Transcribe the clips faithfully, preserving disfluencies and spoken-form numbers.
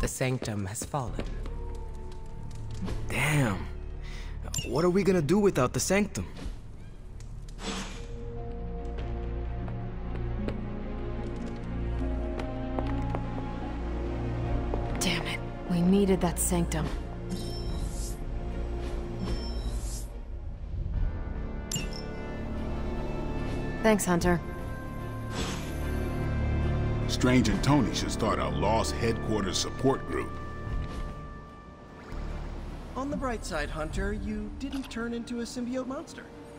The Sanctum has fallen. Damn. What are we gonna do without the Sanctum? Damn it. We needed that Sanctum. Thanks, Hunter. Strange and Tony should start a Lost Headquarters support group. On the bright side, Hunter, you didn't turn into a symbiote monster.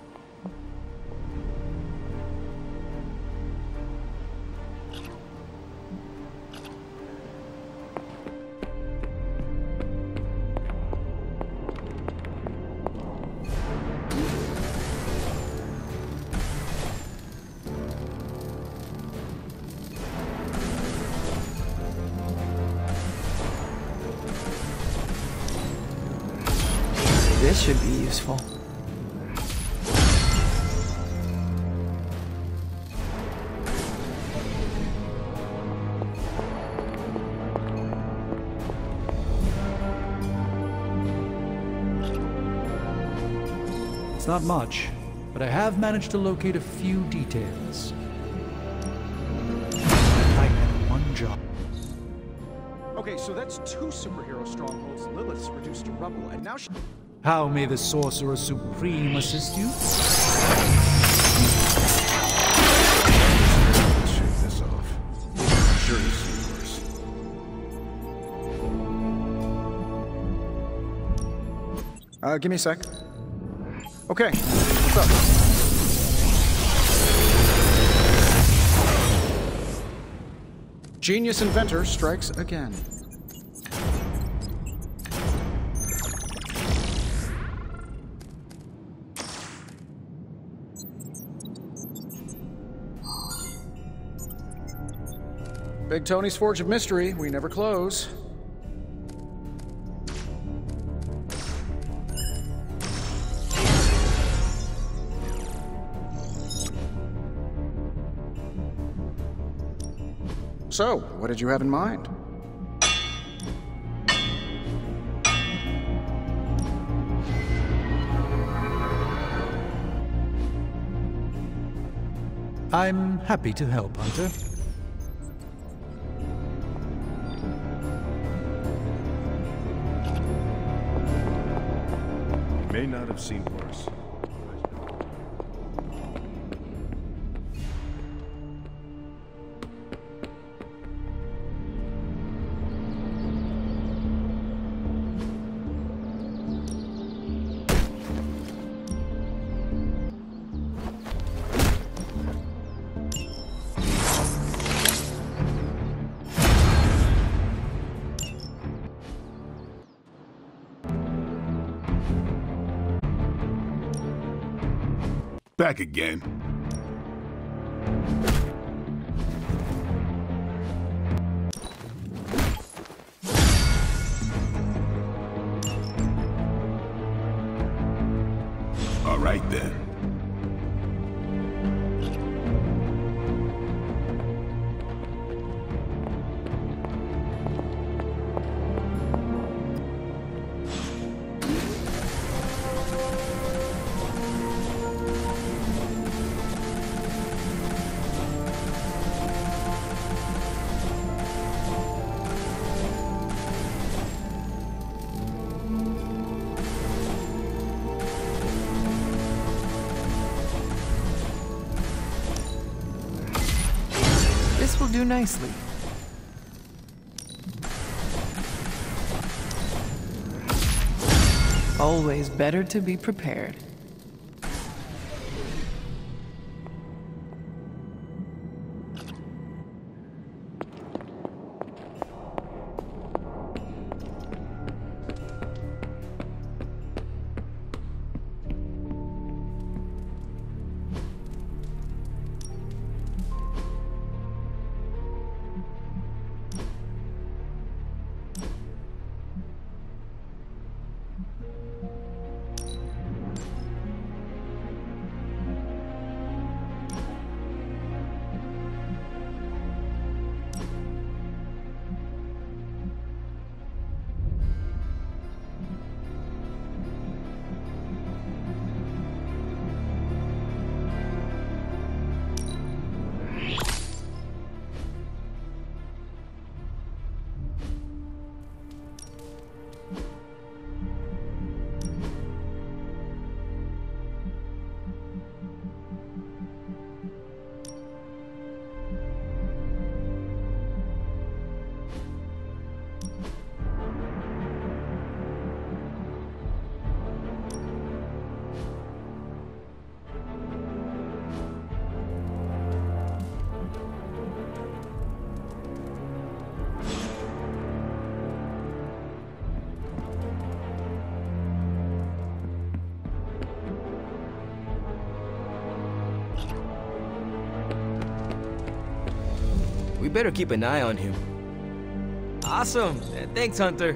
This should be useful. It's not much, but I have managed to locate a few details. I had one job. Okay, so that's two superhero strongholds Lilith's reduced to rubble, and now she... How may the Sorcerer Supreme assist you? Shake this off. I'm sure you'll see worse. Uh, give me a sec. Okay, what's up? Genius inventor strikes again. Big Tony's Forge of Mystery, we never close. So, what did you have in mind? I'm happy to help, Hunter. May not have seen worse. Back again. All right then. This will do nicely. Always better to be prepared. We better keep an eye on him. Awesome! Thanks, Hunter.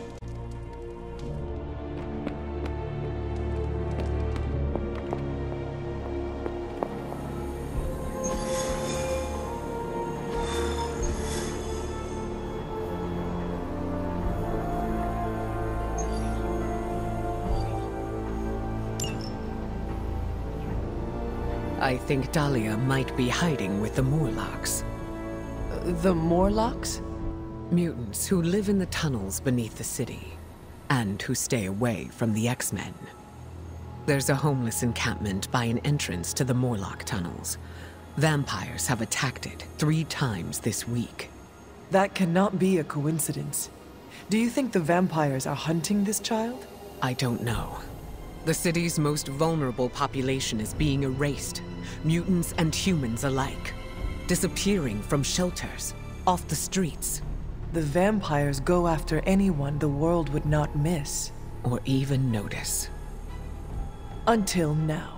I think Dahlia might be hiding with the Morlocks. The Morlocks? Mutants who live in the tunnels beneath the city, and who stay away from the X-Men. There's a homeless encampment by an entrance to the Morlock tunnels. Vampires have attacked it three times this week. That cannot be a coincidence. Do you think the vampires are hunting this child? I don't know. The city's most vulnerable population is being erased, mutants and humans alike, disappearing from shelters, off the streets. The vampires go after anyone the world would not miss. Or even notice. Until now.